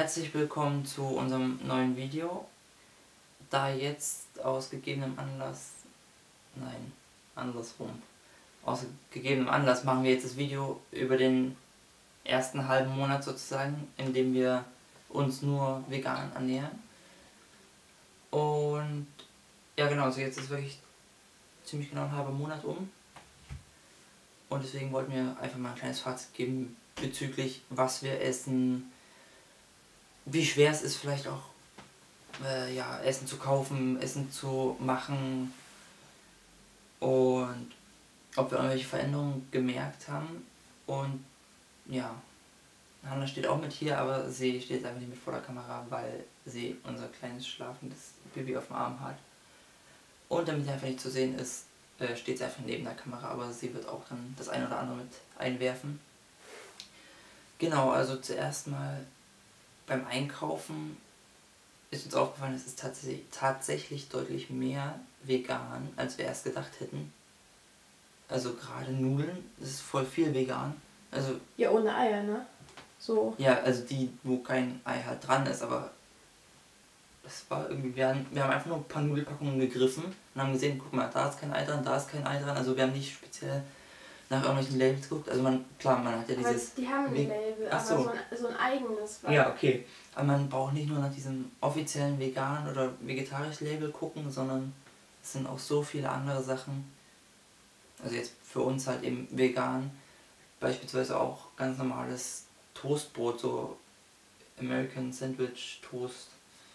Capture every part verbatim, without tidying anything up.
herzlich willkommen zu unserem neuen Video. Da jetzt aus gegebenem Anlass, nein, andersrum, aus gegebenem Anlass machen wir jetzt das Video über den ersten halben Monat sozusagen, in dem wir uns nur vegan ernähren. Und ja genau, also jetzt ist wirklich ziemlich genau ein halber Monat um. Und deswegen wollten wir einfach mal ein kleines Fazit geben bezüglich was wir essen, wie schwer es ist vielleicht auch äh, ja, Essen zu kaufen, Essen zu machen und ob wir irgendwelche Veränderungen gemerkt haben. Und ja, Hanna steht auch mit hier, aber sie steht einfach nicht mit vor der Kamera, weil sie unser kleines schlafendes Baby auf dem Arm hat. Und damit sie einfach nicht zu sehen ist, äh, steht sie einfach neben der Kamera, aber sie wird auch dann das eine oder andere mit einwerfen. Genau, also zuerst mal beim Einkaufen ist uns aufgefallen, es ist tatsächlich, tatsächlich deutlich mehr vegan, als wir erst gedacht hätten. Also gerade Nudeln, das ist voll viel vegan. Also ja, ohne Eier, ne? So. Ja, also die, wo kein Ei halt dran ist, aber das war irgendwie, wir haben, wir haben einfach nur ein paar Nudelpackungen gegriffen und haben gesehen, guck mal, da ist kein Ei dran, da ist kein Ei dran. Also wir haben nicht speziell nach irgendwelchen Labels geguckt. Also man, klar, man hat ja Aber dieses... die haben ein Ve Label, Ach aber so. so ein, so ein eigenes. Ja, okay. Aber man braucht nicht nur nach diesem offiziellen vegan oder vegetarisch Label gucken, sondern es sind auch so viele andere Sachen. Also jetzt für uns halt eben vegan, beispielsweise auch ganz normales Toastbrot, so American Sandwich Toast.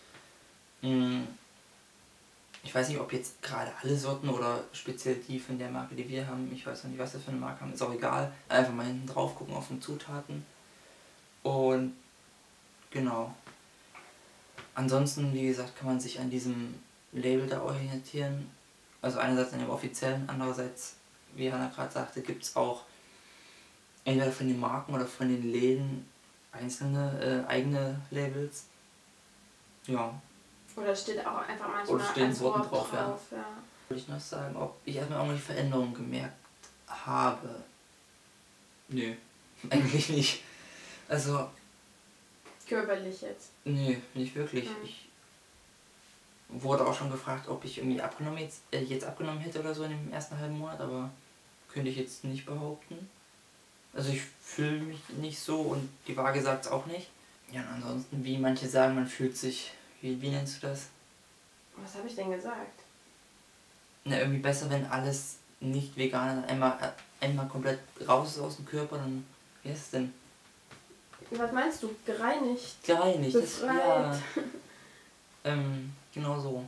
Ich weiß nicht, ob jetzt gerade alle Sorten oder speziell die von der Marke, die wir haben, ich weiß noch nicht, was das für eine Marke haben, ist auch egal. Einfach mal hinten drauf gucken auf den Zutaten. Und genau. Ansonsten, wie gesagt, kann man sich an diesem Label da orientieren. Also einerseits an dem offiziellen, andererseits, wie Hanna gerade sagte, gibt es auch entweder von den Marken oder von den Läden einzelne äh, eigene Labels. Ja. Oder steht auch einfach manchmal Oder stehen als Sorten Wort drauf, ja. drauf, ja. Würde ich noch sagen, ob ich erstmal irgendwelche Veränderungen gemerkt habe. Nö, eigentlich nicht. Also, Körperlich jetzt. nö, nicht wirklich. Mhm. Ich wurde auch schon gefragt, ob ich irgendwie abgenommen jetzt, äh, jetzt abgenommen hätte oder so in dem ersten halben Monat, aber könnte ich jetzt nicht behaupten. Also ich fühle mich nicht so und die Waage sagt es auch nicht. Ja, und ansonsten, wie manche sagen, man fühlt sich, wie, wie nennst du das? Was habe ich denn gesagt? Na, irgendwie besser, wenn alles nicht vegan ist, einmal, einmal komplett raus ist aus dem Körper, dann, wie ist es denn? Was meinst du? Gereinigt? Gereinigt, das, Befreit? ja. ähm, genau so.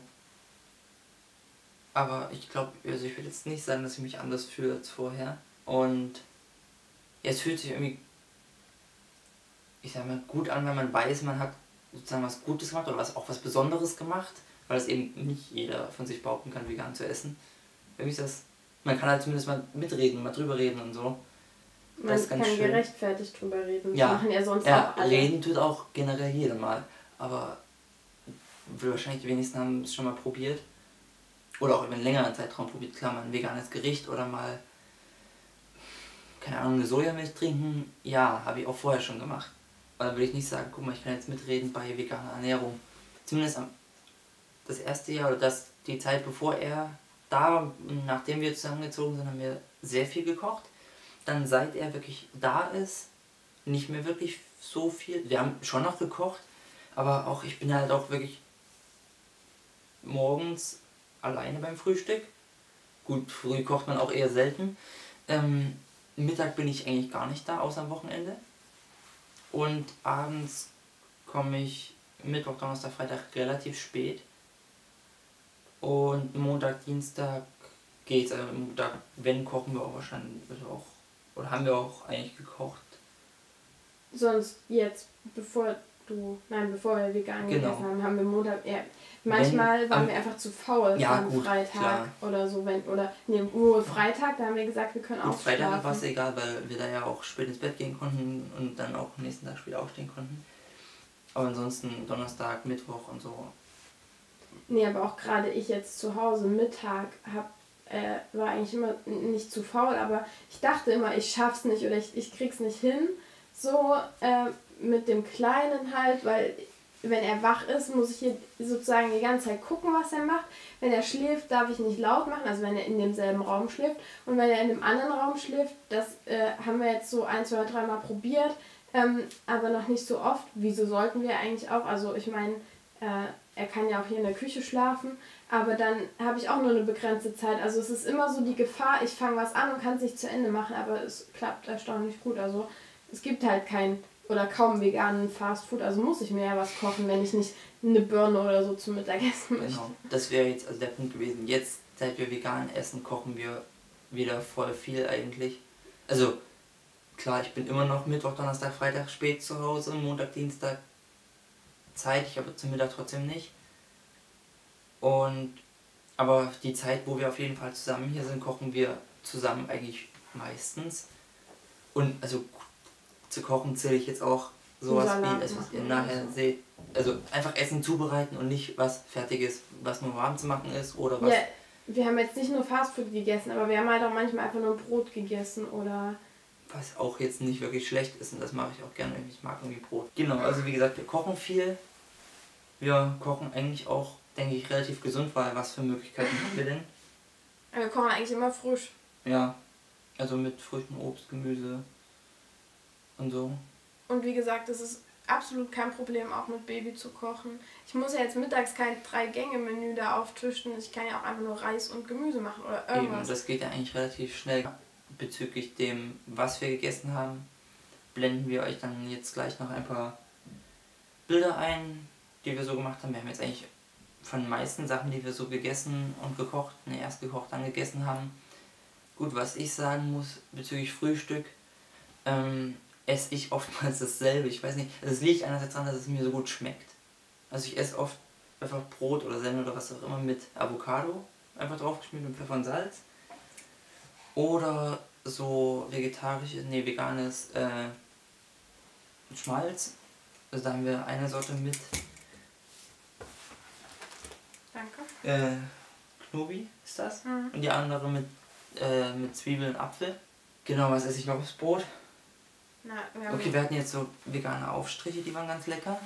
Aber ich glaube, also ich will jetzt nicht sagen, dass ich mich anders fühle als vorher. Und ja, es fühlt sich irgendwie, ich sag mal, gut an, wenn man weiß, man hat sozusagen was Gutes gemacht oder was, auch was Besonderes gemacht, weil es eben nicht jeder von sich behaupten kann, vegan zu essen. Irgendwie ist das, man kann halt zumindest mal mitreden, mal drüber reden und so. Man Das ist ganz kann schön. gerechtfertigt drüber reden. Das Ja, machen ja sonst ja, auch alle. reden tut auch generell jeder mal, aber wahrscheinlich die wenigsten haben es schon mal probiert. Oder auch über einen längeren Zeitraum probiert. Klar, mal ein veganes Gericht oder mal, keine Ahnung, eine Sojamilch trinken. Ja, habe ich auch vorher schon gemacht. Aber da würde ich nicht sagen, guck mal, ich kann jetzt mitreden bei veganer Ernährung. Zumindest am, das erste Jahr oder das, die Zeit bevor er da war, nachdem wir zusammengezogen sind, haben wir sehr viel gekocht. Dann seit er wirklich da ist, nicht mehr wirklich so viel. Wir haben schon noch gekocht, aber auch ich bin halt auch wirklich morgens alleine beim Frühstück. Gut, früh kocht man auch eher selten. Ähm, Mittag bin ich eigentlich gar nicht da, außer am Wochenende. Und abends komme ich Mittwoch, Donnerstag, Freitag relativ spät. Und Montag, Dienstag geht's. Also Montag, wenn, kochen wir auch wahrscheinlich auch. Oder haben wir auch eigentlich gekocht. Sonst jetzt, bevor du, nein, bevor wir vegan Genau. gegessen haben, haben wir Montag eher. Manchmal Wenn, waren ähm, wir einfach zu faul ja, am gut, Freitag klar. oder so, wenn, oder nee, nur Freitag, da haben wir gesagt, wir können Gut, auch Freitag war es schlafen. egal, weil wir da ja auch spät ins Bett gehen konnten und dann auch am nächsten Tag spät aufstehen konnten. Aber ansonsten Donnerstag, Mittwoch und so. Nee, aber auch gerade ich jetzt zu Hause Mittag hab, äh, war eigentlich immer nicht zu faul, aber ich dachte immer, ich schaff's nicht oder ich, ich krieg's nicht hin, so äh, mit dem Kleinen halt, weil wenn er wach ist, muss ich hier sozusagen die ganze Zeit gucken, was er macht. Wenn er schläft, darf ich nicht laut machen, also wenn er in demselben Raum schläft. Und wenn er in einem anderen Raum schläft, das äh, haben wir jetzt so ein, zwei, dreimal probiert, ähm, aber noch nicht so oft. Wieso sollten wir eigentlich auch? Also ich meine, äh, er kann ja auch hier in der Küche schlafen, aber dann habe ich auch nur eine begrenzte Zeit. Also es ist immer so die Gefahr, ich fange was an und kann es nicht zu Ende machen, aber es klappt erstaunlich gut. Also es gibt halt kein oder kaum veganen Fastfood, also muss ich mir ja was kochen, wenn ich nicht eine Birne oder so zum Mittagessen möchte. Genau, das wäre jetzt also der Punkt gewesen. Jetzt, seit wir vegan essen, kochen wir wieder voll viel eigentlich. Also klar, ich bin immer noch Mittwoch, Donnerstag, Freitag spät zu Hause, Montag, Dienstag zeitig, aber zum Mittag trotzdem nicht. Und aber die Zeit, wo wir auf jeden Fall zusammen hier sind, kochen wir zusammen eigentlich meistens. Und also zu kochen zähle ich jetzt auch sowas wie, also was ihr nachher so seht, also einfach Essen zubereiten und nicht was Fertiges, was nur warm zu machen ist oder was. Ja, wir haben jetzt nicht nur Fastfood gegessen, aber wir haben halt auch manchmal einfach nur Brot gegessen oder... Was auch jetzt nicht wirklich schlecht ist und das mache ich auch gerne, ich mag irgendwie Brot. Genau, also wie gesagt, wir kochen viel. Wir kochen eigentlich auch, denke ich, relativ gesund, weil was für Möglichkeiten haben wir denn? Wir kochen eigentlich immer frisch. Ja, also mit frischem Obst, Gemüse und so. Und wie gesagt, es ist absolut kein Problem, auch mit Baby zu kochen. Ich muss ja jetzt mittags kein Drei-Gänge-Menü da auftischen. Ich kann ja auch einfach nur Reis und Gemüse machen oder irgendwas. Eben, das geht ja eigentlich relativ schnell. Bezüglich dem, was wir gegessen haben, blenden wir euch dann jetzt gleich noch ein paar Bilder ein, die wir so gemacht haben. Wir haben jetzt eigentlich von den meisten Sachen, die wir so gegessen und gekocht, ne, erst gekocht, dann gegessen haben. Gut, was ich sagen muss bezüglich Frühstück, ähm, esse ich oftmals dasselbe. Ich weiß nicht, es liegt einerseits daran, dass es mir so gut schmeckt. Also ich esse oft einfach Brot oder Semmel oder was auch immer mit Avocado, einfach draufgeschmiert und Pfeffer und Salz. Oder so vegetarisches, nee, veganes äh, Schmalz. Also da haben wir eine Sorte mit Danke. Äh, Knobi ist das. Mhm. Und die andere mit, äh, mit Zwiebeln und Apfel. Genau, was esse ich noch aufs Brot? Na, wir Okay, wir hatten jetzt so vegane Aufstriche, die waren ganz lecker.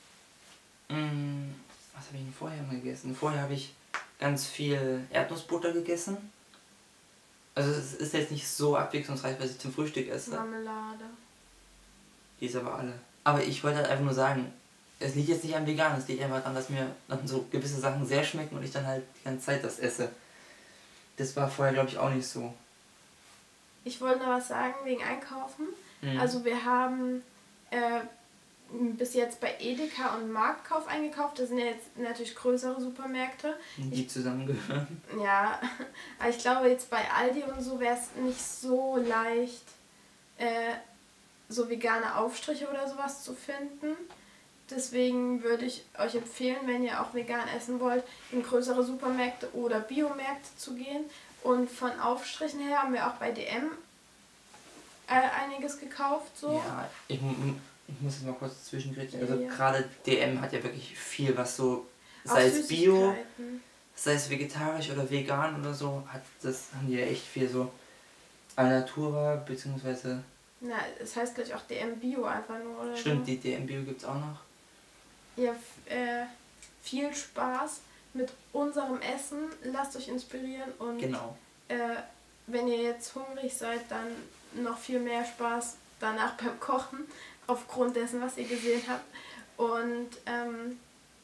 Mm, was habe ich denn vorher mal gegessen? Vorher habe ich ganz viel Erdnussbutter gegessen. Also es ist jetzt nicht so abwechslungsreich, was ich zum Frühstück esse. Marmelade. Die ist aber alle. Aber ich wollte halt einfach nur sagen, es liegt jetzt nicht am Vegan, es liegt einfach daran, dass mir dann so gewisse Sachen sehr schmecken und ich dann halt die ganze Zeit das esse. Das war vorher, glaube ich, auch nicht so. Ich wollte noch was sagen wegen Einkaufen. Mhm. Also wir haben äh, bis jetzt bei Edeka und Marktkauf eingekauft. Das sind ja jetzt natürlich größere Supermärkte. Die ich, zusammengehören. Ja, aber ich glaube jetzt bei Aldi und so wäre es nicht so leicht, äh, so vegane Aufstriche oder sowas zu finden. Deswegen würde ich euch empfehlen, wenn ihr auch vegan essen wollt, in größere Supermärkte oder Biomärkte zu gehen. Und von Aufstrichen her haben wir auch bei D M äh, einiges gekauft. So. Ja, ich, ich muss jetzt mal kurz zwischengrätschen. Also Ja. gerade D M hat ja wirklich viel, was so, sei es Bio, Süßigkeiten. sei es vegetarisch oder vegan oder so, hat das haben die ja echt viel so Alnatura, beziehungsweise... Na, es heißt gleich auch D M Bio einfach nur, oder Stimmt, so. die D M Bio gibt es auch noch. Ja, f- äh, viel Spaß mit unserem Essen. Lasst euch inspirieren und Genau. äh, wenn ihr jetzt hungrig seid, dann noch viel mehr Spaß danach beim Kochen, aufgrund dessen, was ihr gesehen habt. Und ähm,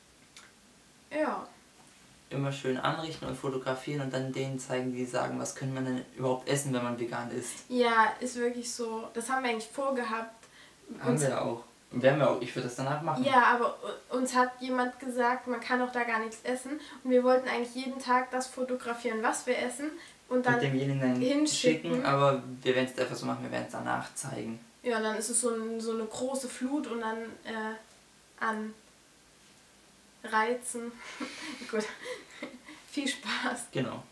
ja. Immer schön anrichten und fotografieren und dann denen zeigen, die sagen, was können man denn überhaupt essen, wenn man vegan isst. Ja, ist wirklich so. Das haben wir eigentlich vorgehabt. Haben Uns- wir ja auch. Und werden wir auch. Ich würde das danach machen. Ja, aber u- uns hat jemand gesagt, man kann auch da gar nichts essen. Und wir wollten eigentlich jeden Tag das fotografieren, was wir essen. Und dann, Mit demjenigen dann hinschicken. schicken, aber wir werden es einfach so machen, wir werden es danach zeigen. ja, dann ist es so, ein, so eine große Flut und dann äh, an Reizen. Gut. Viel Spaß. Genau.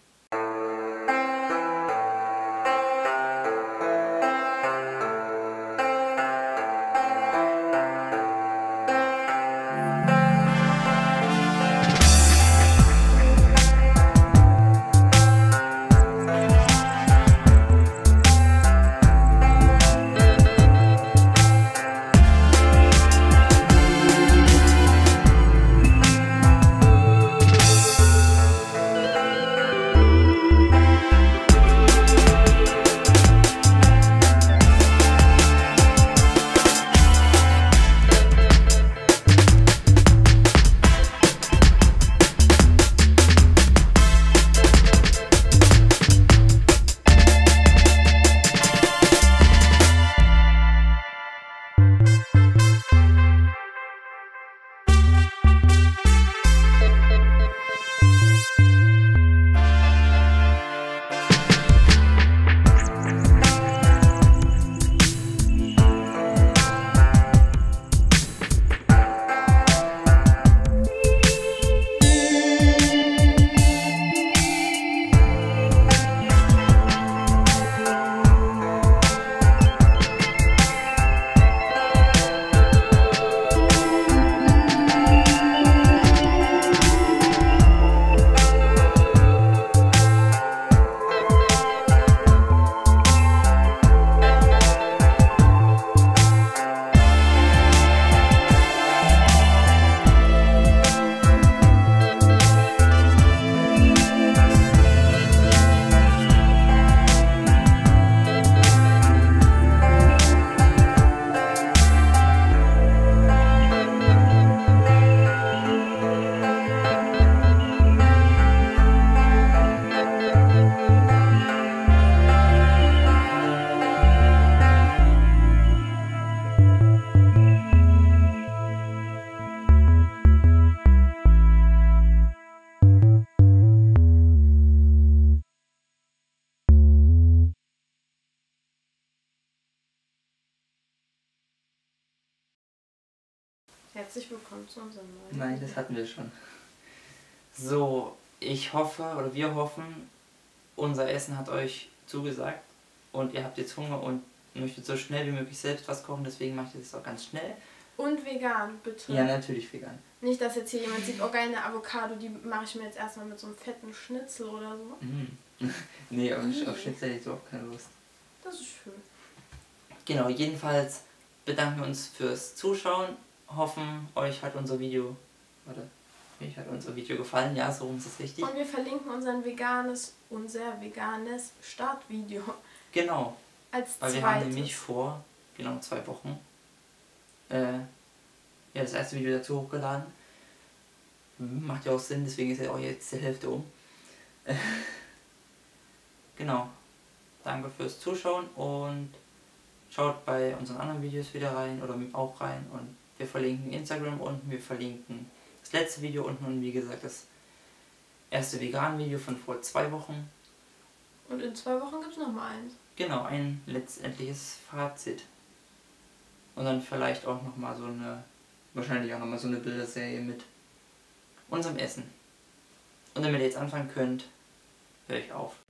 Herzlich willkommen zu unserem neuen Nein, Video. das hatten wir schon. So, ich hoffe, oder wir hoffen, unser Essen hat euch zugesagt und ihr habt jetzt Hunger und möchtet so schnell wie möglich selbst was kochen, deswegen mache ich das auch ganz schnell. Und vegan, bitte. Ja, natürlich vegan. Nicht, dass jetzt hier jemand sieht, oh geil, eine Avocado, die mache ich mir jetzt erstmal mit so einem fetten Schnitzel oder so. Mm. Nee, auf, auf Schnitzel hätte ich überhaupt keine Lust. Das ist schön. Genau, jedenfalls bedanken wir uns fürs Zuschauen, hoffen, euch hat unser Video, warte, euch hat unser Video gefallen, ja, so rum ist es richtig. Und wir verlinken unser veganes, unser veganes Startvideo. Genau, Als weil wir zweites. haben nämlich vor, genau zwei Wochen, äh, ja, das erste Video dazu hochgeladen. Macht ja auch Sinn, deswegen ist ja auch jetzt die Hälfte um. Genau, danke fürs Zuschauen und schaut bei unseren anderen Videos wieder rein oder auch rein und wir verlinken Instagram unten, wir verlinken das letzte Video unten und wie gesagt das erste Vegan-Video von vor zwei Wochen. Und in zwei Wochen gibt es nochmal eins. Genau, ein letztendliches Fazit. Und dann vielleicht auch nochmal so eine, wahrscheinlich auch nochmal so eine Bilderserie mit unserem Essen. Und damit ihr jetzt anfangen könnt, höre ich auf.